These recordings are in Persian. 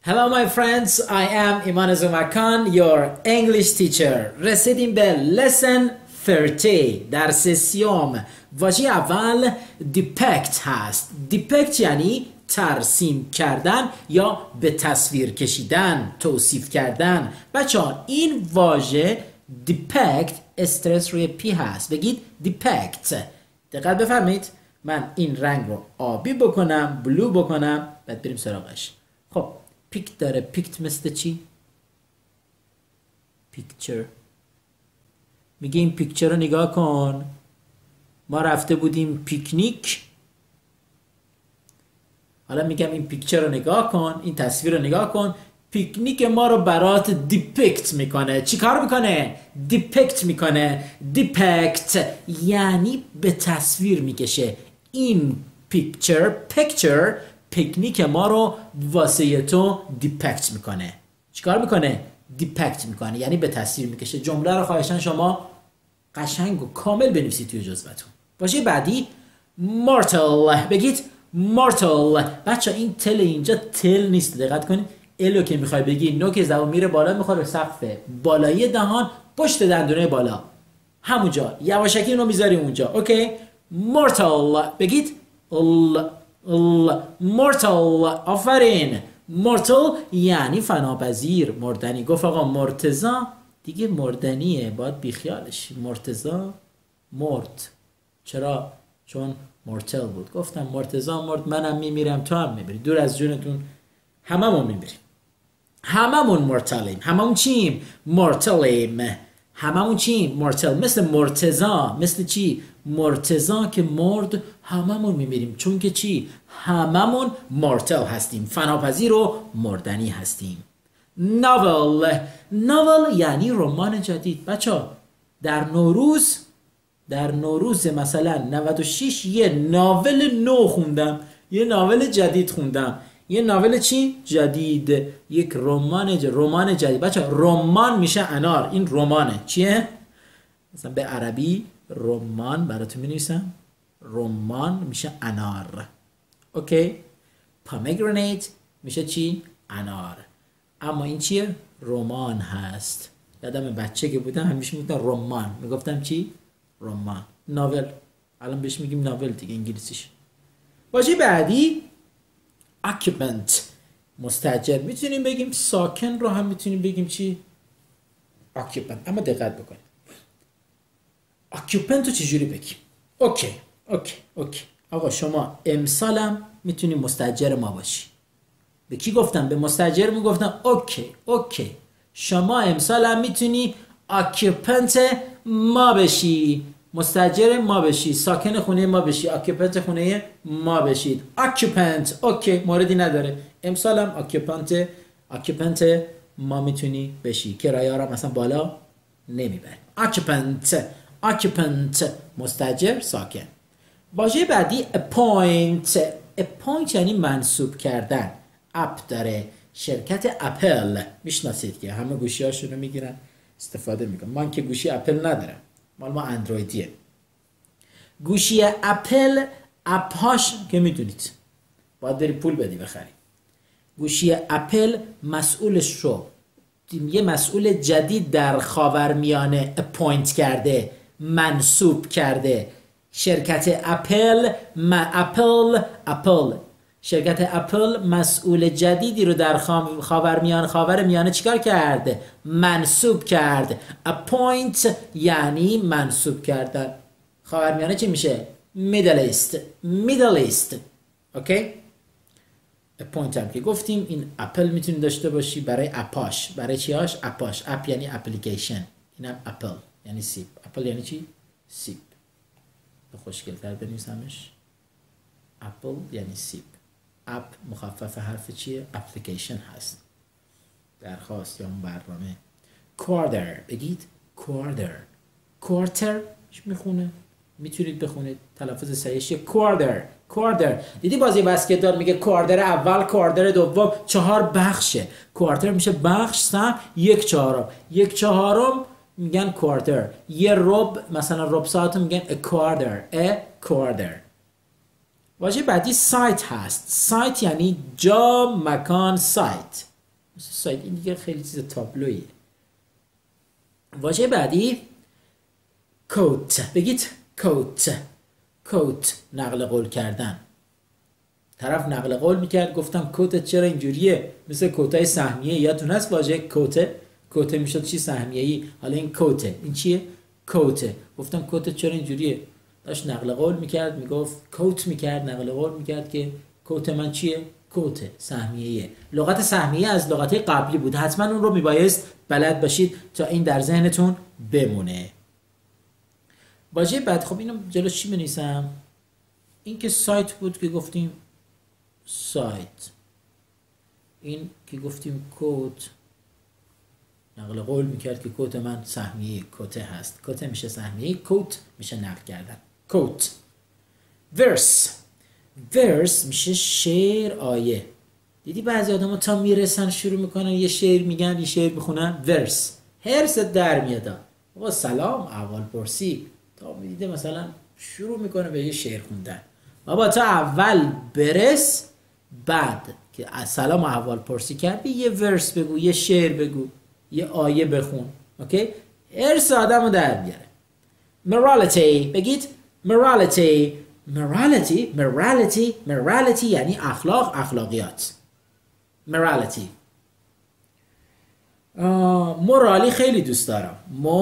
Hello my friends, I am Iman Zumakan, your English teacher. رسیدیم به lesson 30 درس 30. واژه اول depict هست. depict یعنی ترسیم کردن یا به تصویر کشیدن، توصیف کردن. بچه‌ها این واژه depict استرس روی پی هست. بگید depict. دقت بفرمایید. من این رنگ رو آبی بکنم، بلو بکنم، بعد بریم سراغش. خب پیک داره. پیکت مثل چی؟ پیکچر. میگه این پیکچر رو نگاه کن، ما رفته بودیم پیکنیک، حالا میگم این پیکچر رو نگاه کن، این تصویر رو نگاه کن، پیکنیک ما رو برات دیپکت میکنه. چی کار میکنه؟ دیپکت میکنه. دیپکت یعنی به تصویر میکشه. این پیکچر پیکنیک ما رو واسه تو دیپکت میکنه. چیکار میکنه؟ دیپکت میکنه یعنی به تصویر میکشه. جمله رو خواهشاً شما قشنگ و کامل بنویسید توی جزوهتون. واژه بعدی مورتال. بگید مورتال. بچه این تل اینجا تل نیست، دقت کنید. الو که میخوای بگی، نو که زبون میره بالا، میخواد به سقف بالایی دهان، پشت دندونه بالا، همونجا یواشکی اینو میذاری اونجا. اوکی؟ مورتال. بگید مورتال. آفرین. مورتال یعنی فناپذیر، مردنی. گفت آقا مرتضی دیگه مردنیه، باید بیخیالش. مرتضی مرد. چرا؟ چون مورتل بود. گفتم مرتضی مرد، منم میمیرم، تو هم میمیری، دور از جونتون هممون میمیریم، هممون مرتلیم. هممون چیم؟ مرتلیم. هممون چیم؟ مرتل. مثل مرتضی. مثل چی؟ مرتضی که مرد، هممون میمیریم. چون که چی؟ هممون مرتل هستیم، فناپذیر و مردنی هستیم. ناول. ناول یعنی رمان جدید. بچه در نوروز مثلا 96 یه ناول نو خوندم، یه ناول جدید خوندم. یه ناول چی؟ جدید. یک رمان جدید. بچه رمان میشه انار. این رمانه. چیه؟ مثلا به عربی رمان براتون می‌نویسم. رمان میشه انار. اوکی؟ پومگرانیت میشه چی؟ انار. اما این چیه؟ رمان هست. یادم بچه که بودم همیشه میگفتم رمان. میگفتم چی؟ رمان. ناول. الان بهش میگیم ناول دیگه انگلیسیش. واژه بعدی occupant. مستاجر. میتونیم بگیم ساکن رو هم میتونیم بگیم چی؟ occupant. اما دقت بکنید. occupant رو چجوری بگیم؟ اوکی. آقا شما امسالم میتونی مستاجر ما باشی. به کی گفتم؟ به مستاجر میگفتم اوکی. شما امسالم میتونی occupant ما بشی، مستاجر ما بشی، ساکن خونه ما بشی، occupant خونه ما بشید. occupant. اوکی، موردی نداره. امسالم occupant ما میتونی بشی. کرایه ها مثلا بالا نمیبری. occupant مستاجر، ساکن. واژه بعدی appoint یعنی منصوب کردن. اپ داره. شرکت اپل میشناسید که همه گوشی هاشونو میگیرن استفاده میکنن. من که گوشی اپل ندارم، مال ما اندرویدیه. گوشی اپل اپهاش که میدونید باید بری پول بدی بخری. گوشی اپل مسئولش رو یه مسئول جدید در خاورمیانه اپوینت کرده، منصوب کرده. شرکت اپل شرکت اپل مسئول جدیدی رو در خاورمیانه چیکار کرده؟ منصوب کرد. اپوینت یعنی منصوب کردن. خاورمیانه چی میشه؟ میدل ایست. اوکی؟ اپوینت هم که گفتیم این اپل میتونی داشته باشی برای اپاش. برای چیاش؟ اپاش. اپ یعنی اپلیکیشن، اینم اپل یعنی سیب. اپل یعنی چی؟ سیب. به خوشگل‌تر بنویسمش. اپل یعنی سیب. اپ مخفف حرف چیه؟ اپلیکیشن هست، درخواست یا اون برنامه. کوارتر. بگید کوارتر میخونه، میتونید بخونید، تلفظ صحیحش کوارتر. دیدی بازی بسکتبال میگه کوارتر اول، کوارتر دوم، 4 بخشه. کوارتر میشه بخش، سهم، 1/4 میگن کوارتر. یه ربع، مثلا ربع ساعت میگن کوارتر. واژه بعدی سایت هست. سایت یعنی جا، مکان. سایت سایت. این دیگه خیلی چیز تابلویه. واژه بعدی کوت. بگید کوت. کوت، نقل قول کردن. طرف نقل قول میکرد، گفتم کوتت چرا اینجوریه؟ مثل کوتای سهمیه. یادتون هست واژه کوته؟ کوته میشد چی؟ سهمیه‌ای. حالا این کوته، این چیه؟ کوته. گفتم کوتت چرا اینجوریه؟ داشت نقل قول میکرد، میگفت کوت میکرد، نقل قول میکرد که کوت من چیه؟ کوته، سهمیه‌ایه. لغت سهمیه از لغات قبلی بود، حتما اون رو میبایست بلد باشید تا این در ذهنتون بمونه. واژه بعد، خب اینو جلو چی بنویسم؟ این که سایت بود که گفتیم سایت، این که گفتیم کوت، نقل قول میکرد که کوت من سهمیه کوته هست. کوته میشه سهمیه، کوت میشه نقل کردن. کوت. ورس. ورس میشه شعر، آیه. دیدی بعضی آدم ها تا میرسن شروع میکنن یه شعر میگن، یه شعر میخونن. ورس. هرست در میاد. بابا سلام اول پرسی. تا میدیده مثلا شروع میکنه به یه شعر خوندن. بابا تا اول برس، بعد که سلام اول پرسی کردی یه ورس بگو، یه شعر بگو، یه آیه بخون. اوکی؟ هرس آدم رو در بیاره. morality. بگید morality. morality یعنی اخلاق، اخلاقیات. morality. مورالی خیلی دوست دارم.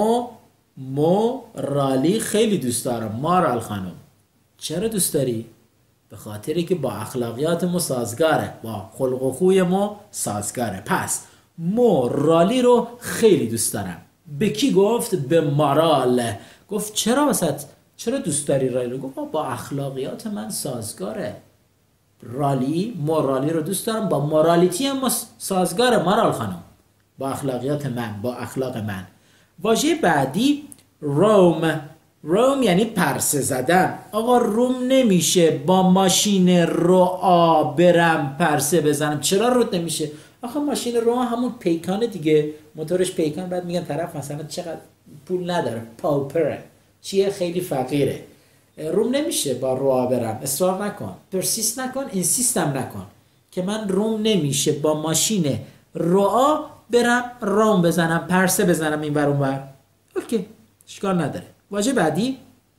مورالی خیلی دوست دارم. مارال خانم چرا دوست داری؟ به خاطری که با اخلاقیات ما سازگاره، با خلق و خوی ما سازگاره. پس مورالی رو خیلی دوست دارم. به کی گفت؟ به مارال. گفت چرا وسط؟ چرا دوست داری رالی رو؟ گفت با اخلاقیات من سازگاره. مورالی رو دوست دارم، با مورالیتی هم سازگاره مارال خانم، با اخلاقیات من، با اخلاق من. واژه بعدی روم. روم یعنی پرسه زدن. آقا روم نمیشه با ماشین رعا برم پرسه بزنم. چرا رود نمیشه؟ آخه ماشین رعا همون پیکانه دیگه، موتورش پیکان. بعد میگن طرف مثلا چقدر پول نداره، پاوپره، چیه، خیلی فقیره. روم نمیشه با رعا برم. اصرار نکن، پرسیست نکن، اینسیستم نکن که من روم نمیشه با ماشین رعا برم روم بزنم، پرسه بزنم این ور اون ور. اوکی، اشکال نداره. واژه بعدی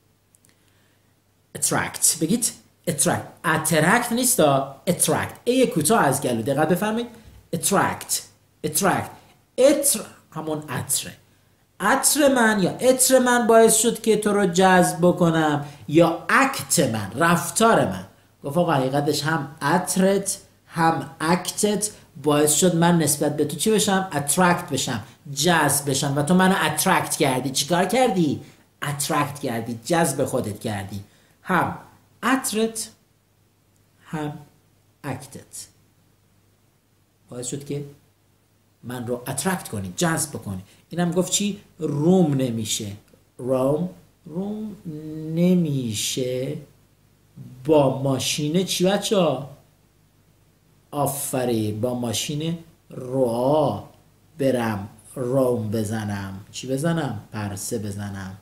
attract. بگید attract. attract نیست، attract. ای کوتاه از گلو، دقت بفرمایید. attract. همون عطره. عطر من یا عطر من باعث شد که تو رو جذب بکنم، یا اکت من، رفتار من. گفت آقا حقیقتش هم عطرت هم اکتت باعث شد من نسبت به تو چی بشم؟ اترکت بشم، جذب بشم، و تو منو اترکت کردی. چیکار کردی؟ اترکت کردی، جذب خودت کردی. هم عطرت هم اکتت باعث شد که من رو اترکت کنی، جذب کنی. اینم گفت چی؟ روم نمیشه. روم نمیشه با ماشین چی بچه‌ها؟ آفرین، با ماشین رعا برم روم بزنم. چی بزنم؟ پرسه بزنم.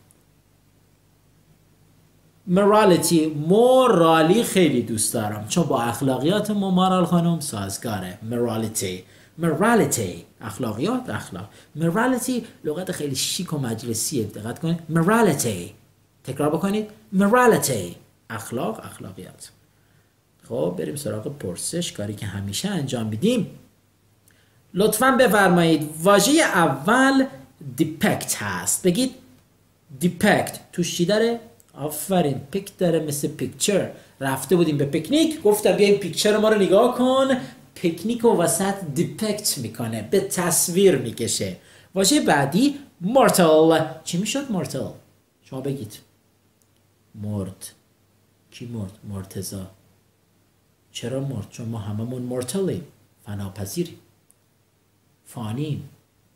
مورالی خیلی دوست دارم، چون با اخلاقیات ما مارال خانم سازگاره. مورالیتی اخلاقیات، اخلاق. مورالیتی لغت خیلی شیک و مجلسیه، دقت کنید. مورالیتی، تکرار بکنید. مورالیتی، اخلاق، اخلاقیات. خب بریم سراغ پرسش، کاری که همیشه انجام میدیم. لطفاً بفرمایید واژه اول دیپکت هست. بگید دیپکت. توش چی داره؟ آفرین، پیک داره، مثل پیکچر. رفته بودیم به پیکنیک، گفتم بیا این پیکچر ما رو نگاه کن. پیکنیک و وسط دیپکت میکنه، به تصویر میکشه. واژه بعدی مورتال. چی میشد مورتال؟ شما بگید. مرد. کی مرد؟ مرتضی. چرا مرد؟ چون ما هممون مورتالیم، فناپذیریم، فانیم.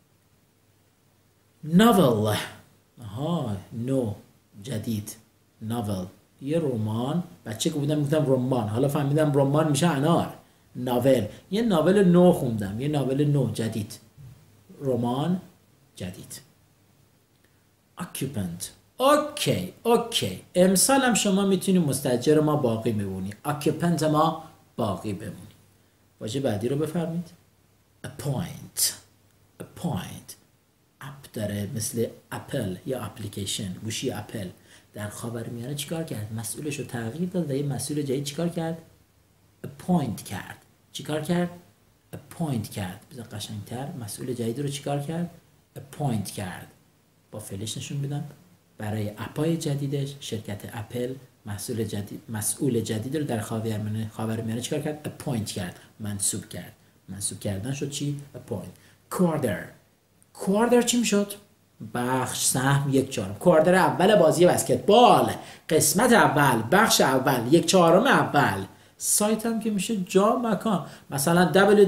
ناول. نو، جدید. ناول یه رمان. بچه که بودم میگفتم رمان، حالا فهمیدم رمان میشه انار. ناول، یه ناول نو خوندم، یه ناول نو، جدید. رمان جدید. occupant. اوکی. امسال هم شما میتونی مستاجر ما باقی بمونی، occupant ما باقی بمونی. واژه بعدی رو بفرمید. appoint اپ داره مثل اپل یا اپلیکیشن گوشی اپل. در خاورمیانه چیکار کرد؟ مسئولش رو تغییر داد و یه مسئول جدید چیکار کرد؟ appoint کرد. چیکار کرد؟ appoint کرد. بذار قشنگتر، مسئول جدید رو چیکار کرد؟ appoint کرد. با فعلش نشون بدم. برای اپای جدیدش شرکت اپل مسئول جدید رو در خاورمیانه چیکار کرد؟ appoint کرد، منصوب کرد. منصوب کردن شد چی؟ appoint. quarter چی میشد؟ بخش، سهم، 1/4. کوارتر اول بازی بسکتبال، قسمت اول، بخش اول، 1/4 اول. سایت هم که میشه جا مکان، مثلا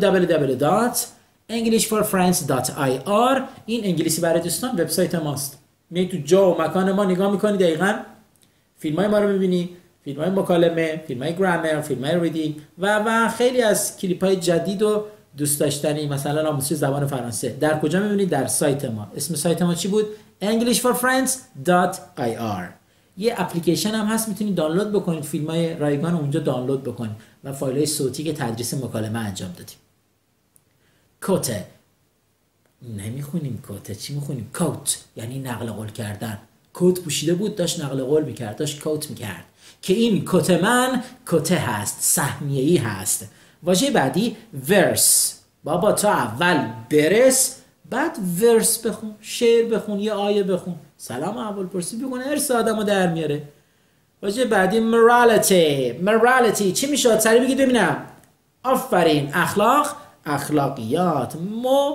www.englishforfriends.ir. این انگلیسی برای دوستان وبسایت ماست. می تو جا و مکان ما نگاه میکنی، دقیقاً فیلم های ما رو میبینی، فیلم های مکالمه، فیلم های گرامر، فیلم های ریدینگ و خیلی از کلیپ های جدید و دوست داشتنی، مثلا آموزش زبان فرانسه. در کجا میبینید؟ در سایت ما. اسم سایت ما چی بود؟ englishforfriends.ir. یه اپلیکیشن هم هست میتونید دانلود بکنید، فیلم های رایگان رو اونجا دانلود بکنید و فایل های صوتی که تدریس مکالمه انجام دادیم. کوته نمیخونیم، کوته چی میخونیم؟ کوت یعنی نقل قول کردن. کوت پوشیده بود، داشت نقل قول میکرد، داشت کوت میکرد که این کت من کته هست، سهمیه‌ای هست. واژه بعدی ورس. بابا تا اول برس، بعد ورس بخون، شعر بخون، یه آیه بخون، سلام احوال پرسی بکنه، ارث آدمو در میاره. واژه بعدی morality چی میشه؟ سریع بگید ببینم. آفرین. اخلاقیات.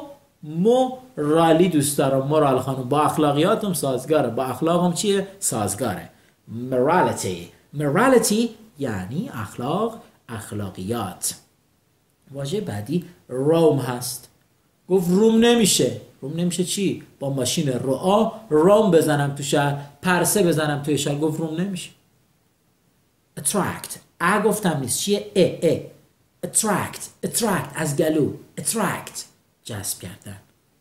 رالی دوست دارم، مورال خانم. با اخلاقیاتم سازگاره، با اخلاقم چیه؟ سازگاره. morality یعنی اخلاقیات. واژه بعدی روم هست. گفت روم نمیشه چی؟ با ماشین روم بزنم تو شهر، پرسه بزنم توی شهر. گفت روم نمیشه. attract گفتم نیست، چیه؟ attract از گلو. attract جذب کردن.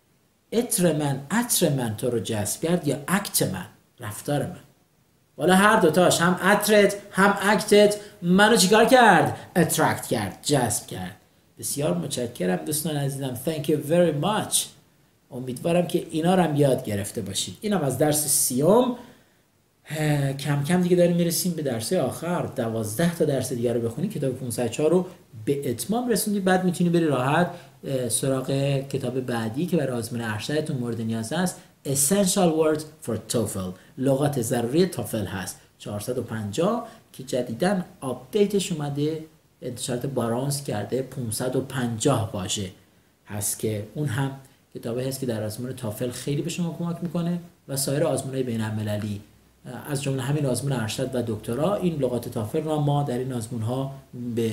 عطر من تو رو جذب کرد، یا اکت من، رفتار من. والا هر دوتاش، هم عطرت هم اکتت منو چیکار کرد؟ اترکت کرد، جذب کرد. بسیار متشکرم دوستان عزیزم. Thank you very much. امیدوارم که اینا رو هم یاد گرفته باشید. اینم از درس 30. کم کم دیگه داریم میرسیم به درس آخر. 12 تا درس دیگه رو بخونی. کتاب 504 رو به اتمام رسوندی. بعد میتونی بری راحت سراغ کتاب بعدی که برای آزمون ارشدتون مورد نیاز است. Essential Words for TOEFL. لغات ضروری تافل هست. 450 که جدیداً آپدیتش اومده، انتشارات بارانس کرده. 550 واژه هست که اون هم کتابی هست که در آزمون تافل خیلی به شما کمک میکنه و سایر آزمون‌های بین‌المللی، از جمله همین آزمون ارشد و دکترا. این لغات تافل را ما در این آزمون‌ها به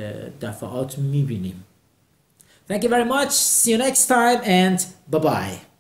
دفعات میبینیم. Thank you very much. See you next time and bye-bye.